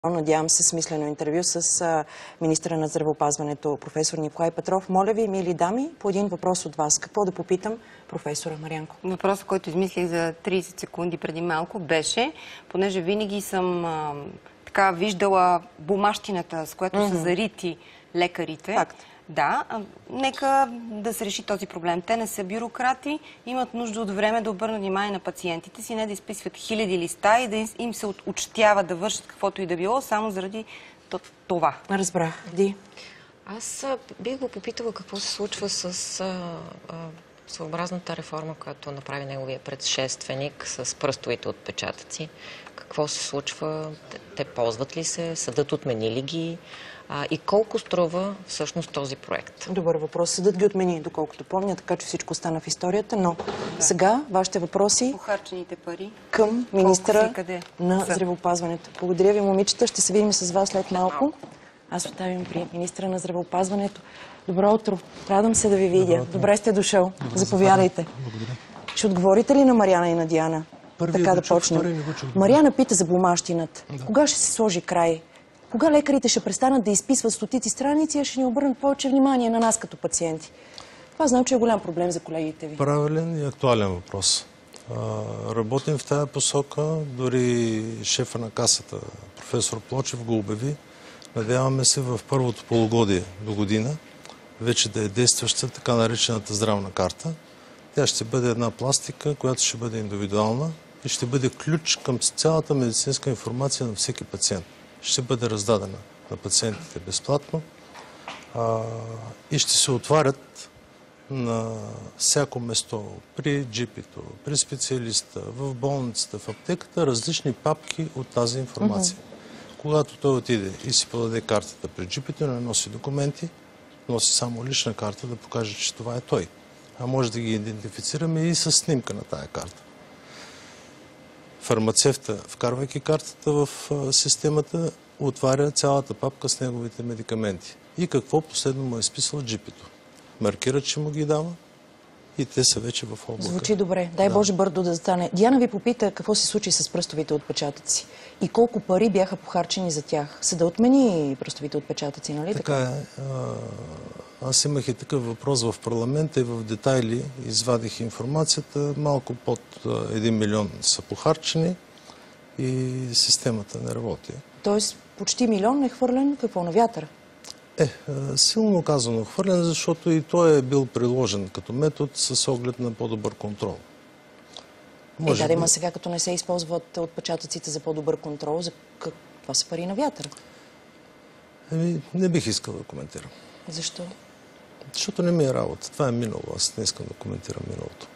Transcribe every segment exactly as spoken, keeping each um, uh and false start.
Надявам се, смислено интервю с а, министъра на здравеопазването професор Николай Петров. Моля ви, мили дами, по един въпрос от вас. Какво да попитам професора Марянко? Въпросът, който измислих за трийсет секунди преди малко, беше, понеже винаги съм а, така виждала бумащината, с която mm-hmm. са зарити лекарите. Факт. Да, а, нека да се реши този проблем. Те не са бюрократи, имат нужда от време да обърнат внимание на пациентите си, не да изписват хиляди листа и да им се учтява да вършат каквото и да било, само заради това. Разбрах. Ди? Аз бих го попитала какво се случва с а, а, своеобразната реформа, която направи неговия предшественик с пръстовите отпечатъци. Какво се случва? Те, те ползват ли се? Съдът отмени ли ги? А, и колко струва всъщност този проект? Добър въпрос. Съдът ги отмени, доколкото помня, така че всичко стана в историята, но да. Сега вашите въпроси похарчените пари към министъра на са? здравеопазването. Благодаря ви, момичета. Ще се видим с вас след малко. Аз оставим при министъра на здравеопазването. Добро утро. Радвам се да ви видя. Добро, Добре сте дошъл. Добре, заповядайте. Благодаря. Ще отговорите ли на Мариана и на Диана? Първият така да, да почнем. Да Мариана пита за бумащината. Да. Кога ще се сложи край? Кога лекарите ще престанат да изписват стотици страници, а ще ни обърнат повече внимание на нас като пациенти? Това знам, че е голям проблем за колегите ви. Правилен и актуален въпрос. А, работим в тая посока. Дори шефа на касата, професор Плочев, го обяви. Надяваме се в първото полугодие до година вече да е действаща така наречената здравна карта. Тя ще бъде една пластика, която ще бъде индивидуална и ще бъде ключ към цялата медицинска информация на всеки пациент. Ще бъде раздадена на пациентите безплатно а, и ще се отварят на всяко место, при джипито, при специалиста, в болницата, в аптеката, различни папки от тази информация. Mm-hmm. Когато той отиде и си подаде картата при джипито, не носи документи, носи само лична карта да покаже, че това е той. А може да ги идентифицираме и с снимка на тая карта. Фармацевта, вкарвайки картата в системата, отваря цялата папка с неговите медикаменти. И какво последно му е изписал джипито. Маркира, че му ги дава и те са вече в облака. Звучи добре. Дай да. Боже бърдо да стане. Диана ви попита какво се случи с пръстовите отпечатъци и колко пари бяха похарчени за тях. Съда отмени пръстовите отпечатъци, нали така? Така е. Аз имах и такъв въпрос в парламента и в детайли извадих информацията. Малко под един милион са похарчени и системата не работи. Тоест почти милион е хвърлен какво на вятъра? Е, силно казано хвърлен, защото и той е бил приложен като метод с оглед на по-добър контрол. Може е, да, да има сега, като не се използват отпечатъците за по-добър контрол, за как... това са пари на вятъра. Еми, не бих искал да коментирам. Защо? Защото не ми е работа. Това е минало. Аз не искам да коментирам миналото.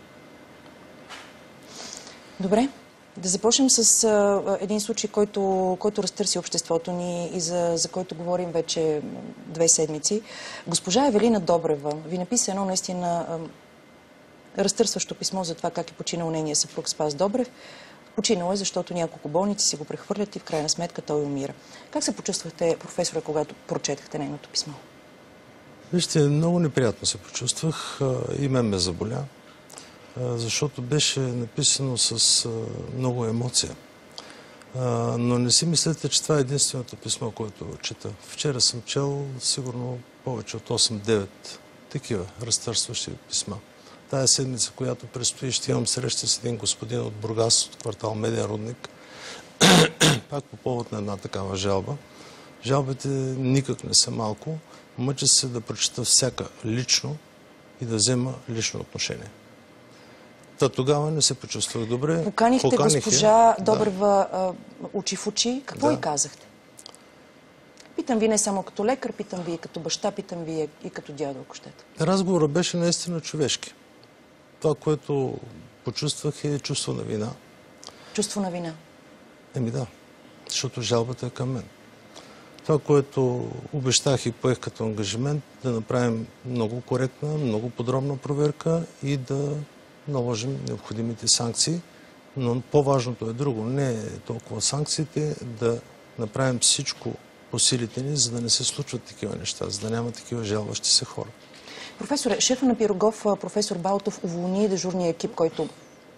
Добре. Да започнем с а, един случай, който, който разтърси обществото ни и за, за който говорим вече две седмици. Госпожа Евелина Добрева ви написа едно наистина а, разтърсващо писмо за това как е починал нейния съпруг Спас Добрев. Починал е, защото няколко болници си го прехвърлят и в крайна сметка той умира. Как се почувствахте, професора, когато прочетахте нейното писмо? Вижте, много неприятно се почувствах. И мен ме заболя, защото беше написано с много емоция. Но не си мислете, че това е единственото писмо, което чета. Вчера съм чел сигурно повече от осем-девет такива разтърсващи писма. Тая седмица, която предстои, ще имам среща с един господин от Бургас, от квартал Меден Рудник, пак по повод на една такава жалба. Жалбите никак не са малко. Мъча се да прочета всяка лично и да взема лично отношение. Та тогава не се почувствах добре. Поканихте Поканих госпожа я. Добрева да. очи в очи. Какво да. й казахте? Питам ви не само като лекар, питам ви и като баща, питам ви и като дядо, ако щете. Разговорът беше наистина човешки. Това, което почувствах, е чувство на вина. Чувство на вина? Еми да, защото жалбата е към мен. Това, което обещах и поех като ангажимент, да направим много коректна, много подробна проверка и да наложим необходимите санкции. Но по-важното е друго. Не е толкова санкциите, да направим всичко по силите ни, за да не се случват такива неща, за да няма такива жалващи се хора. Професоре, шефа на Пирогов, професор Балтов, уволни дежурния екип, който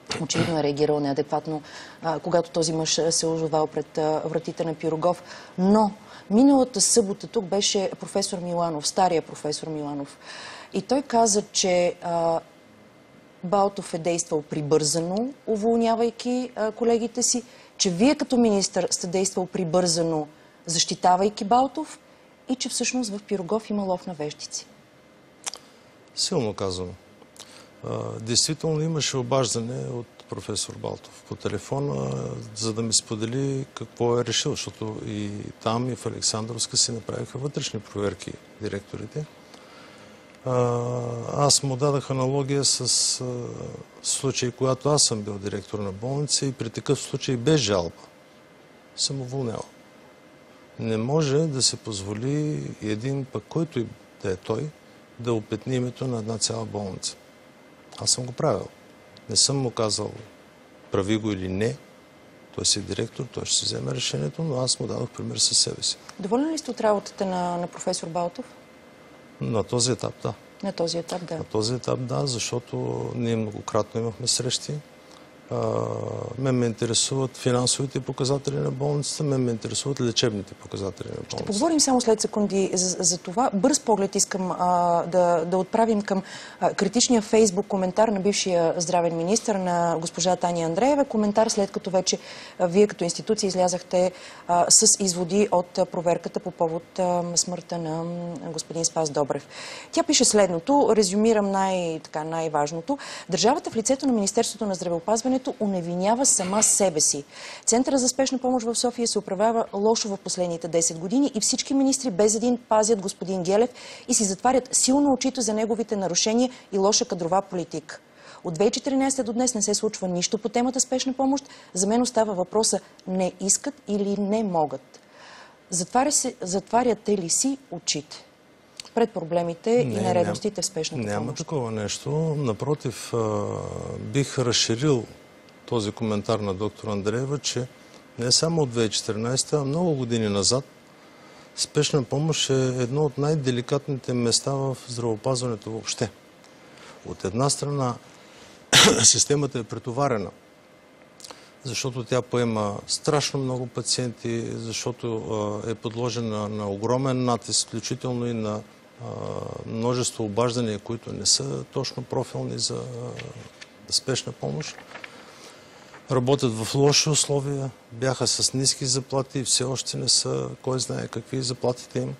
очевидно е реагирал неадекватно, а, когато този мъж се озовал пред а, вратите на Пирогов. Но миналата събота тук беше професор Миланов, стария професор Миланов. И той каза, че а, Балтов е действал прибързано, уволнявайки а, колегите си, че вие като министър сте действал прибързано, защитавайки Балтов, и че всъщност в Пирогов има лов на вещици. Силно казано. Действително имаше обаждане от професор Балтов по телефона, за да ми сподели какво е решил, защото и там, и в Александровска си направиха вътрешни проверки директорите. Аз му дадах аналогия с случай, когато аз съм бил директор на болница и при такъв случай без жалба съм уволнял. Не може да се позволи един пък, който и да е той, да опетни името на една цяла болница. Аз съм го правил. Не съм му казал прави го или не. Той си е директор, той ще се вземе решението, но аз му дадох пример със себе си. Доволен ли сте от работата на, на професор Балтов? На този етап, да. На този етап, да. На този етап, да, защото ние многократно имахме срещи. А, мен ме интересуват финансовите показатели на болницата, мен ме интересуват лечебните показатели на болницата. Ще поговорим само след секунди за, за това. Бърз поглед искам а, да, да отправим към а, критичния фейсбук коментар на бившия здравен министър, на госпожа Таня Андреева. Коментар след като вече а, вие като институция излязахте а, с изводи от а, проверката по повод а, смъртта на а, господин Спас Добрев. Тя пише следното, резюмирам най, така, най-важното. Държавата в лицето на Министерството на здравеопазването уневинява сама себе си. Центъра за спешна помощ в София се управлява лошо в последните десет години и всички министри без един пазят господин Гелев и си затварят силно очите за неговите нарушения и лоша кадрова политика. От две хиляди и четиринадесета до днес не се случва нищо по темата спешна помощ. За мен остава въпроса не искат или не могат. Затваря се, затваряте ли си очите пред проблемите не, и нередностите в спешната няма помощ? Няма такова нещо. Напротив, бих разширил този коментар на доктор Андреева, че не само от две хиляди и четиринадесета, а много години назад спешна помощ е едно от най-деликатните места в здравеопазването въобще. От една страна системата е претоварена, защото тя поема страшно много пациенти, защото е подложена на огромен натиск, включително и на множество обаждания, които не са точно профилни за спешна помощ. Работят в лоши условия, бяха с ниски заплати и все още не са, кой знае какви заплатите им.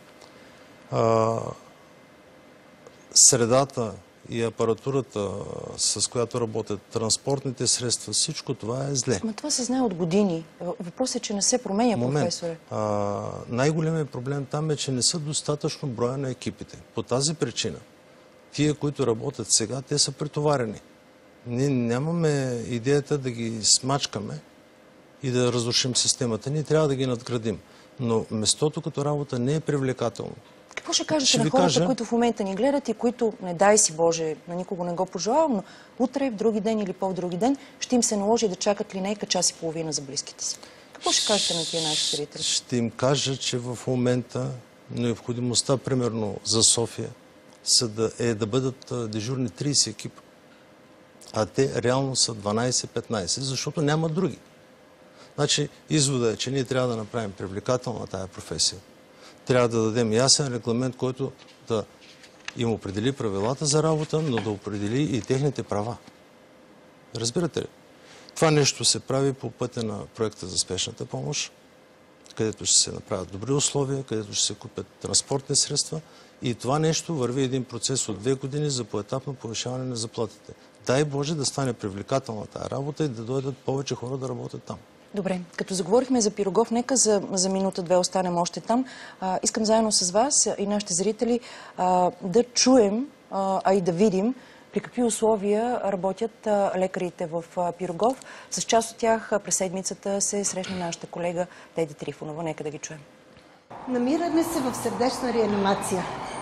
Средата и апаратурата, с която работят транспортните средства, всичко това е зле. Но това се знае от години. Въпросът е, че не се променя, Момент. професоре. Най-големият проблем там е, че не са достатъчно броя на екипите. По тази причина, тия, които работят сега, те са претоварени. Ние нямаме идеята да ги смачкаме и да разрушим системата. Ние трябва да ги надградим. Но местото като работа не е привлекателно. Какво ще кажете Ще на ви хората, кажа... които в момента ни гледат и които, не дай си Боже, на никого не го пожелавам, но утре, в други ден или по-други ден, ще им се наложи да чакат линейка час и половина за близките си? Какво ще кажете на тия наши зрители? Ще им кажа, че в момента необходимостта, примерно за София, да, е да бъдат дежурни тридесет екипа. А те реално са дванадесет-петнадесет, защото няма други. Значи, извода е, че ние трябва да направим привлекателна тая професия. Трябва да дадем ясен регламент, който да им определи правилата за работа, но да определи и техните права. Разбирате ли? Това нещо се прави по пътя на проекта за спешната помощ, където ще се направят добри условия, където ще се купят транспортни средства и това нещо върви един процес от две години за поетапно повишаване на заплатите. Дай Боже да стане привлекателна тая работа и да дойдат повече хора да работят там. Добре, като заговорихме за Пирогов, нека за, за минута-две останем още там. А, искам заедно с вас и нашите зрители а, да чуем, а, а и да видим при какви условия работят а, лекарите в а, Пирогов. С част от тях а, през седмицата се срещна нашата колега Теди Трифонова. Нека да ги чуем. Намираме се в сърдечна реанимация.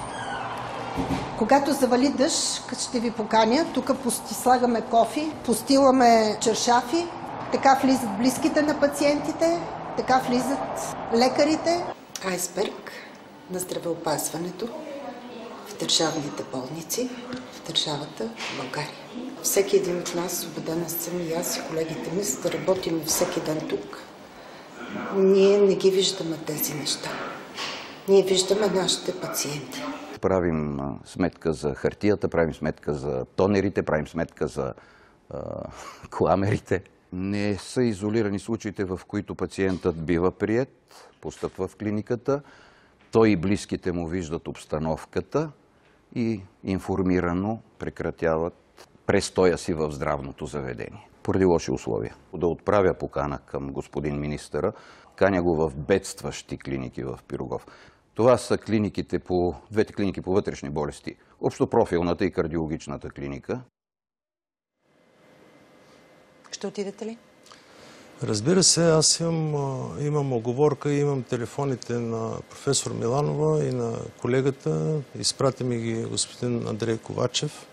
Когато завали дъжд, ще ви поканя. Тук слагаме кофи, постиламе чершафи. Така влизат близките на пациентите, така влизат лекарите. Айсберг на здравеопазването в държавните болници в държавата България. Всеки един от нас, убедена съм и аз и колегите ми, за да работим всеки ден тук, ние не ги виждаме тези неща. Ние виждаме нашите пациенти. Правим а, сметка за хартията, правим сметка за тонерите, правим сметка за а, кламерите. Не са изолирани случаите, в които пациентът бива приет, постъпва в клиниката, той и близките му виждат обстановката и информирано прекратяват престоя си в здравното заведение. Поради лоши условия. Да отправя покана към господин министъра, каня го в бедстващи клиники в Пирогов. Това са клиниките по, двете клиники по вътрешни болести, общопрофилната и кардиологичната клиника. Ще отидете ли? Разбира се, аз имам, имам оговорка и имам телефоните на професор Миланова и на колегата. Изпрати ми ги господин Андрей Ковачев,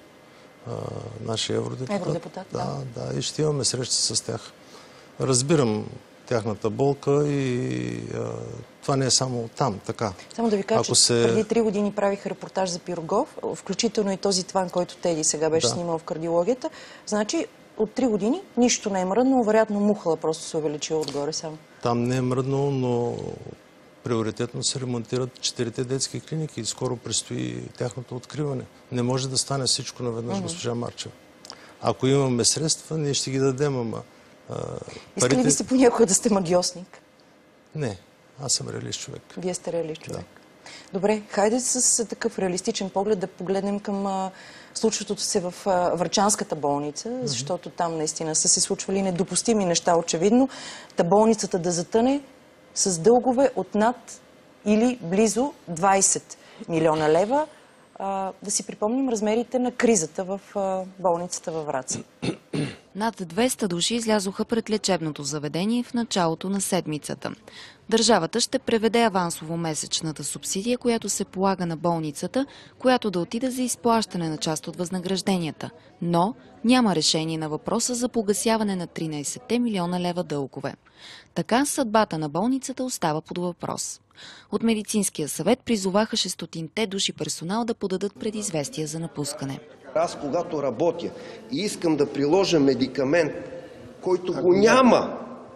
нашия евродепутат. Евродепутат, да. Да, да, и ще имаме среща с тях. Разбирам тяхната болка и а, това не е само там, така. Само да ви кажа, че се... преди три години правих репортаж за Пирогов, включително и този тван, който Теди сега беше да. снимал в кардиологията. Значи, от три години нищо не е мръднало, вероятно мухала просто се увеличила отгоре само. Там не е мръднало, но приоритетно се ремонтират четирите детски клиники и скоро предстои тяхното откриване. Не може да стане всичко наведнъж, mm-hmm. госпожа Марчева. Ако имаме средства, ние ще ги дадем, ама... А, Искали парите... ли сте понякога да сте магиосник? Не, аз съм реалист човек. Вие сте реалист човек. Да. Добре, хайде с такъв реалистичен поглед да погледнем към а, случващото се в а, Врачанската болница, mm-hmm. защото там наистина са се случвали недопустими неща, очевидно. Та болницата да затъне с дългове от над или близо двайсет милиона лева. А, да си припомним размерите на кризата в а, болницата във Враца. Над двеста души излязоха пред лечебното заведение в началото на седмицата. Държавата ще преведе авансово месечната субсидия, която се полага на болницата, която да отиде за изплащане на част от възнагражденията. Но няма решение на въпроса за погасяване на тринайсет милиона лева дългове. Така съдбата на болницата остава под въпрос. От медицинския съвет призоваха шестотинте души персонал да подадат предизвестия за напускане. Аз, когато работя и искам да приложа медикамент, който го няма,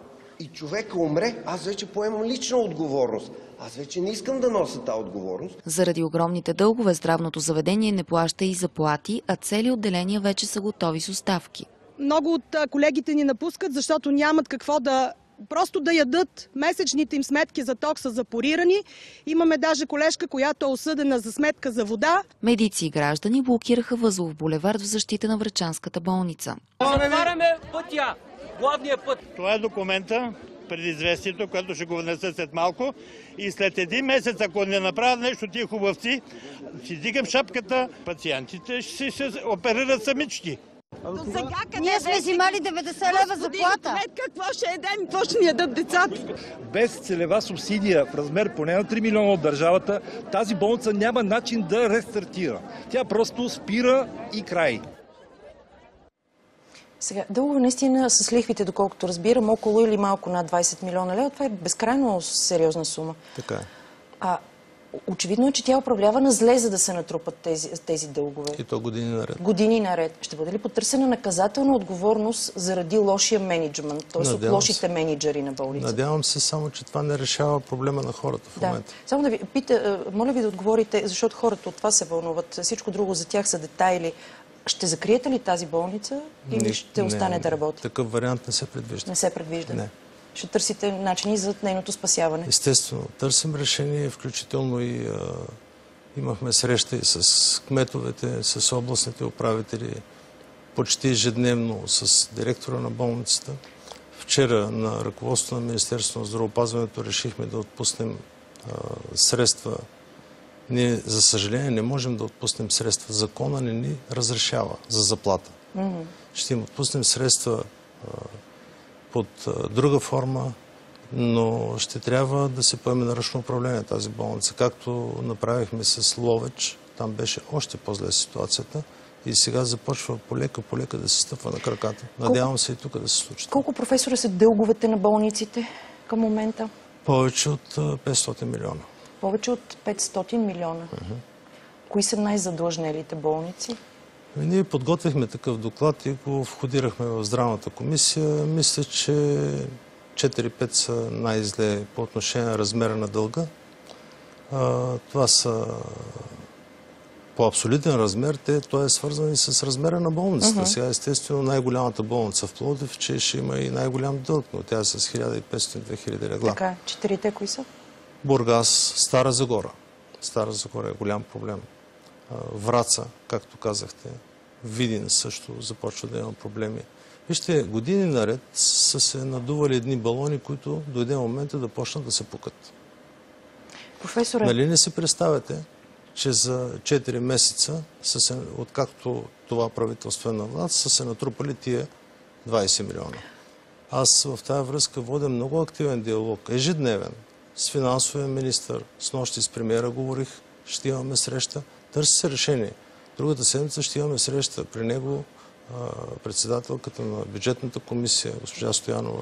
и човека умре, аз вече поемам лична отговорност. Аз вече не искам да нося тази отговорност. Заради огромните дългове здравното заведение не плаща и заплати, а цели отделения вече са готови с оставки. Много от колегите ни напускат, защото нямат какво да... Просто да ядат. Месечните им сметки за ток са запорирани. Имаме даже колежка, която е осъдена за сметка за вода. Медици и граждани блокираха Възлов булевард в защита на Врачанската болница. Затваряме пътя, главния път. Това е документа, предизвестието, което ще го внеса след малко. И след един месец, ако не направят нещо тия хубавци, си дигам шапката, пациентите ще се оперират самички. Ние сме взимали деветдесет лева заплата. Какво ще едем, какво ще ни ядат децата? Без целева субсидия в размер поне на три милиона от държавата, тази болница няма начин да рестартира. Тя просто спира и край. Сега, дългове наистина с лихвите, доколкото разбирам, около или малко над двайсет милиона лева. Това е безкрайно сериозна сума. Така е. А, очевидно е, че тя управлява на зле, за да се натрупат тези, тези дългове. И то години наред. Години наред. Ще бъде ли потърсена наказателна отговорност заради лошия менеджмент, т.е. от лошите менеджери на болницата? Надявам се само, че това не решава проблема на хората в да. момента. Само да ви пита, моля ви да отговорите, защото хората от това се вълнуват. Всичко друго за тях са детайли. Ще закриете ли тази болница или не, ще остане не, да работи? Такъв вариант не се предвижда. Не се предвижда? Не. Ще търсите начини за нейното спасяване? Естествено. Търсим решение, включително и а, имахме среща и с кметовете, с областните управители, почти ежедневно с директора на болницата. Вчера на ръководството на Министерството на здравеопазването решихме да отпуснем а, средства. Ние, за съжаление, не можем да отпуснем средства. Закона не ни разрешава за заплата. Mm-hmm. Ще им отпуснем средства а, под а, друга форма, но ще трябва да се поеме на ръчно управление тази болница, както направихме с Ловеч. Там беше още по-зле ситуацията и сега започва полека-полека да се стъпва на краката. Надявам Колко... се и тук да се случи. Колко, професора, са дълговете на болниците към момента? Повече от петстотин милиона. Повече от петстотин милиона. Uh-huh. Кои са най-задлъжнелите болници? Ние подготвихме такъв доклад и го входирахме в здравната комисия. Мисля, че четири-пет са най-зле по отношение на размера на дълга. Това са по абсолютен размер, те, той е свързан и с размера на болницата. Uh-huh. Сега, естествено, най-голямата болница в Пловдив, че ще има и най-голям дълг, но тя е с хиляда и петстотин до две хиляди легла. Така, четирите кои са? Бургас, Стара Загора. Стара Загора е голям проблем. Враца, както казахте. Видин също започва да има проблеми. Вижте, години наред са се надували едни балони, които дойде момента да почнат да се пукат. Професоре... Нали не си представяте, че за четири месеца, се, откакто това правителство е на власт, са се натрупали тия двайсет милиона. Аз в тази връзка водя много активен диалог, ежедневен, с финансовия министър, с нощи с премиера говорих, ще имаме среща, търси се решение. Другата седмица ще имаме среща при него, председателката на бюджетната комисия, госпожа Стоянова,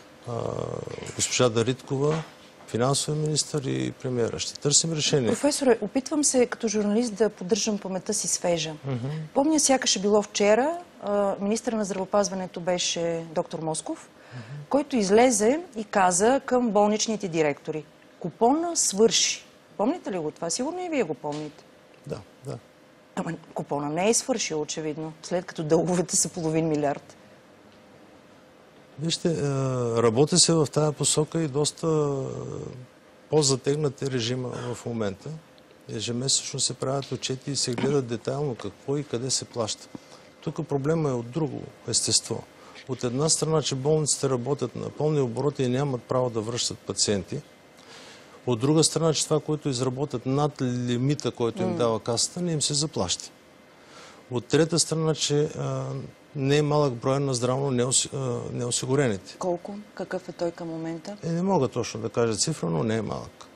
госпожа Дариткова, финансовия министър и премиера. Ще търсим решение. Професоре, опитвам се като журналист да поддържам паметта си свежа. Mm-hmm. Помня, сякаш е било вчера, министър на здравеопазването беше доктор Москов, mm-hmm. който излезе и каза към болничните директори: купона свърши. Помните ли го това? Сигурно и вие го помните. Да, да. Ама купона не е свършил, очевидно, след като дълговете са половин милиард. Вижте, работи се в тази посока и доста по-затегнат е режима в момента. Ежемесечно се правят отчети и се гледат детайлно какво и къде се плаща. Тук проблема е от друго естество. От една страна, че болниците работят на пълни обороти и нямат право да връщат пациенти. От друга страна, че това, което изработят над лимита, който им дава касата, не им се заплаща. От трета страна, че а, не е малък брой на здравно неоси, а, неосигурените. Колко? Какъв е той към момента? Е, не мога точно да кажа цифра, но не е малък.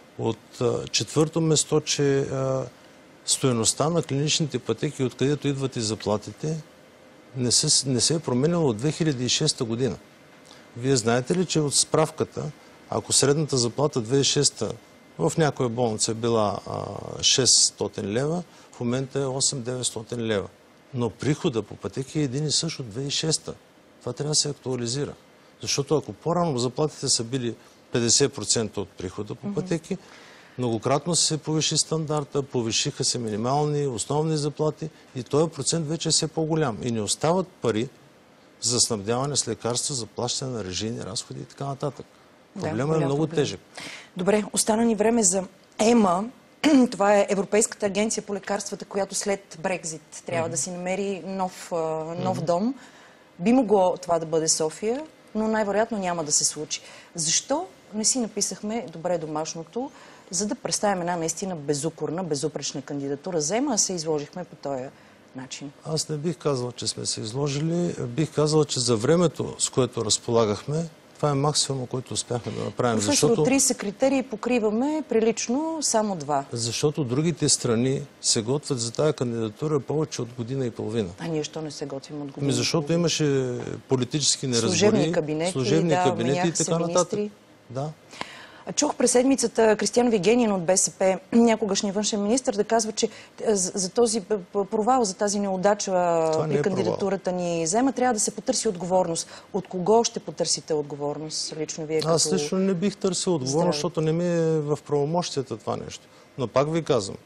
От а, четвърто место, че а, стойността на клиничните пътеки, откъдето идват и заплатите, не се, не се е променила от две хиляди и шеста година. Вие знаете ли, че от справката, ако средната заплата две хиляди и шеста в някоя болница е била а, шестстотин лева, в момента е осем-деветстотин лева. Но прихода по пътеки е един и също от две хиляди и шеста. Това трябва да се актуализира. Защото ако по-рано заплатите са били петдесет процента от прихода по пътеки, многократно се повиши стандарта, повишиха се минимални, основни заплати и този процент вече е все по-голям. И не остават пари за снабдяване с лекарства, за плащане на режийни разходи и така нататък. Проблемът да, е много проблем. тежък. Добре, остана ни време за ЕМА. Това е Европейската агенция по лекарствата, която след Брекзит трябва mm-hmm. да си намери нов, нов mm-hmm. дом. Би могло това да бъде София, но най-вероятно няма да се случи. Защо не си написахме добре домашното, за да представим една наистина безукорна, безупречна кандидатура за ЕМА, а се изложихме по този начин? Аз не бих казал, че сме се изложили. Бих казал, че за времето, с което разполагахме, това е максимум, който успяхме да направим. Професор, защото... от трийсет критерии покриваме прилично само два. Защото другите страни се готвят за тая кандидатура повече от година и половина. А ние що не се готвим от година? Ами защото имаше политически неразбори, служебни кабинети, служебни да, кабинети и така нататък. Да. Чух през седмицата Кристиан Вигенин от БСП, някогашния външен министър, да казва, че за този провал, за тази неудача при кандидатурата ни взема, трябва да се потърси отговорност. От кого ще потърсите отговорност? Лично вие като... Аз лично не бих търсил отговорност, защото не ми е в правомощията това нещо. Но пак ви казвам,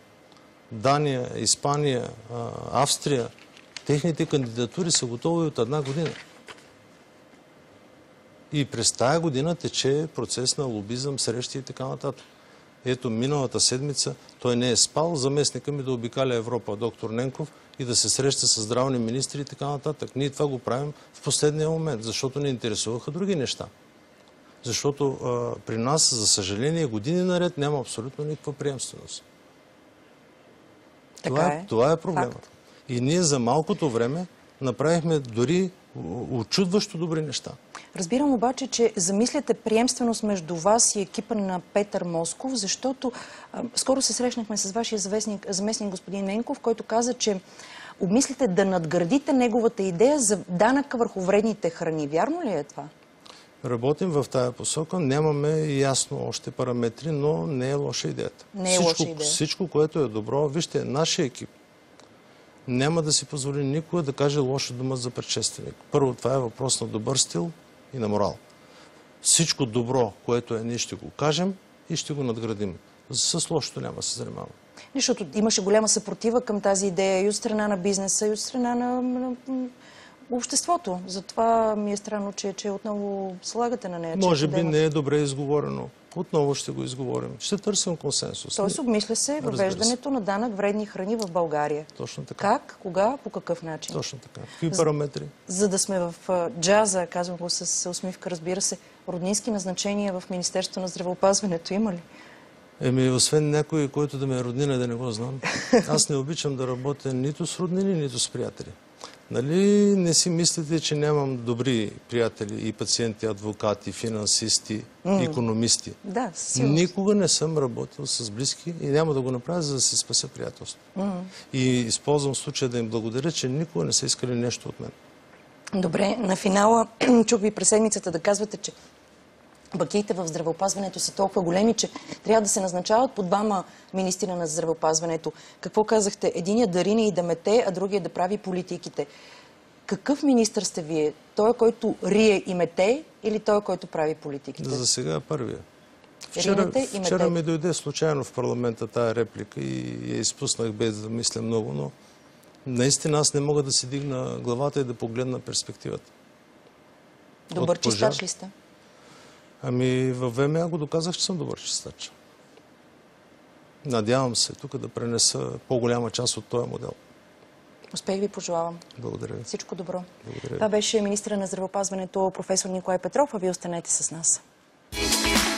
Дания, Испания, Австрия, техните кандидатури са готови от една година. И през тая година тече процес на лобизъм, срещи и така нататък. Ето, миналата седмица той не е спал, заместника ми да обикаля Европа, доктор Ненков, и да се среща с здравни министри и така нататък. Ние това го правим в последния момент, защото ни интересуваха други неща. Защото а, при нас, за съжаление, години наред няма абсолютно никаква приемственост. Така това, е. това е проблемът. Факт. И ние за малкото време направихме дори очудващо добри неща. Разбирам обаче, че замисляте приемственост между вас и екипа на Петър Москов, защото а, скоро се срещнахме с вашия заместник, заместник господин Ненков, който каза, че обмислите да надградите неговата идея за данъка върху вредните храни. Вярно ли е това? Работим в тая посока, нямаме ясно още параметри, но не е лоша идеята. Не е всичко, лоша идея. Всичко, което е добро, вижте, нашия екип няма да си позволи никога да каже лоша дума за предшественик. Първо, това е въпрос на добър стил и на морал. Всичко добро, което е, ние ще го кажем и ще го надградим. С лошото няма да се занимаваме. Защото имаше голяма съпротива към тази идея и от страна на бизнеса, и от страна на, на, на обществото. Затова ми е странно, че, че отново слагате на нея. Може би не е добре изговорено. Отново ще го изговорим. Ще търсим консенсус. Тоест обмисля се въвеждането на данък вредни храни в България. Точно така. Как, кога, по какъв начин? Точно така. Какви параметри? За, за да сме в а, джаза, казвам го с усмивка, разбира се, роднински назначения в Министерството на здравеопазването има ли? Еми, освен някой, който да ме е роднина, да не го знам. Аз не обичам да работя нито с роднини, нито с приятели. Нали не си мислите, че нямам добри приятели и пациенти, адвокати, финансисти, mm. икономисти? Да, сигурно. Никога не съм работил с близки и няма да го направя, за да си спася приятелство. Mm. И използвам случая да им благодаря, че никога не са искали нещо от мен. Добре, на финала чух ви през седмицата да казвате, че бакиите в здравеопазването са толкова големи, че трябва да се назначават по двама министри на здравеопазването. Какво казахте? Единият да рине и да мете, а другия да прави политиките. Какъв министър сте вие? Той, който рие и мете, или той, който прави политиките? За сега първия. Вчера, вчера ми дойде случайно в парламента тая реплика и я изпуснах без да мисля много, но наистина аз не мога да си дигна главата и да погледна перспективата. Добър чистач ли сте? Ами във ВМА го доказах, че съм добър чистач. Надявам се тук да пренеса по-голяма част от този модел. Успех ви пожелавам. Благодаря ви. Всичко добро. Благодаря ви. Това беше министъра на здравеопазването професор Николай Петров, а вие останете с нас.